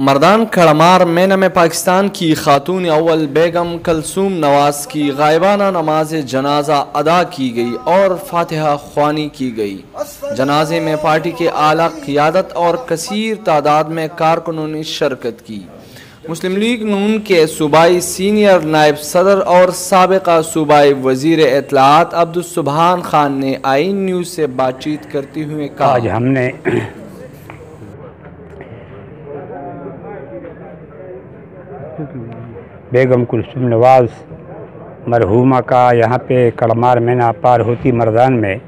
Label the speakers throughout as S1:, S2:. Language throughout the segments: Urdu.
S1: مردان کڑمار مینا میں پاکستان کی خاتون اول بیگم کلثوم نواز کی غائبانہ نماز جنازہ ادا کی گئی اور فاتحہ خوانی کی گئی۔ جنازے میں پارٹی کے اعلیٰ قیادت اور کثیر تعداد میں کارکنوں نے شرکت کی۔ مسلم لیگ نون کے صوبائی سینئر نائب صدر اور سابقہ صوبائی وزیر اطلاعات عبدالسبحان خان نے آئین نیوز سے بات چیت کرتے ہوئے کہا،
S2: آج ہم نے بیگم کلثوم نواز مرحومہ کا یہاں پہ کڑمار مینا پار ہوتی مردان میں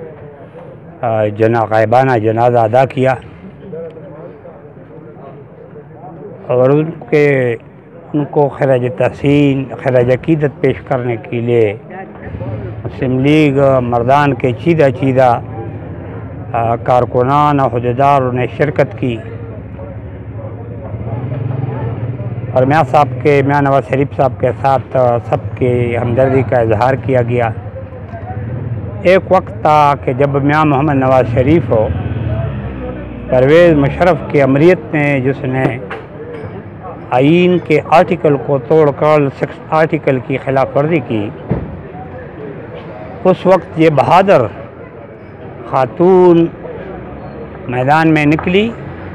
S2: غائبانہ جنازہ ادا کیا اور ان کو خراج تحسین خراج عقیدت پیش کرنے کے لیے مسلم لیگ مردان کے چیدہ کارکنان اور عہدیداروں نے شرکت کی اور میاں نواز شریف صاحب کے ساتھ سب کے ہمدردی کا اظہار کیا گیا۔ ایک وقت تھا کہ جب میاں محمد نواز شریف ہو پرویز مشرف کی امریت نے جس نے آئین کے آرٹیکل کو توڑ کر آرٹیکل کی خلاف ورزی کی، اس وقت یہ بہادر خاتون میدان میں نکلی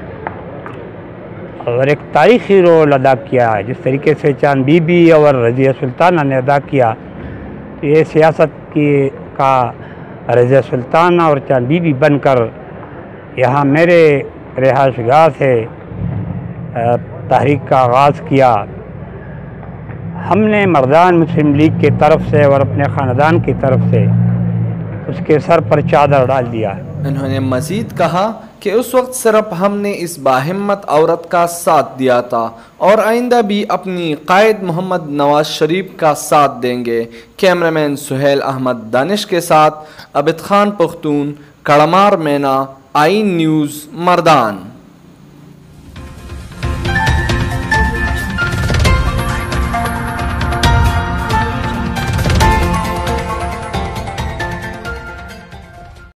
S2: اور ایک تاریخی رول ادا کیا۔ جس طریقے سے چاند بی بی اور رضیہ سلطانہ نے ادا کیا، یہ سیاست کا رضیہ سلطانہ اور چاند بی بی بن کر یہاں میرے رہائش گاہ سے تحریک کا آغاز کیا۔ ہم نے مردان مسلم لیگ کی طرف سے اور اپنے خاندان کی طرف سے اس کے سر پر چادر ڈال دیا۔
S1: انہوں نے مزید کہا کہ اس وقت صرف ہم نے اس باہمت عورت کا ساتھ دیا تھا اور آئندہ بھی اپنی قائد محمد نواز شریف کا ساتھ دیں گے۔ کیمرامین سہیل احمد دانش کے ساتھ عابد خان پختون، کڑمار مینا، آئین نیوز، مردان۔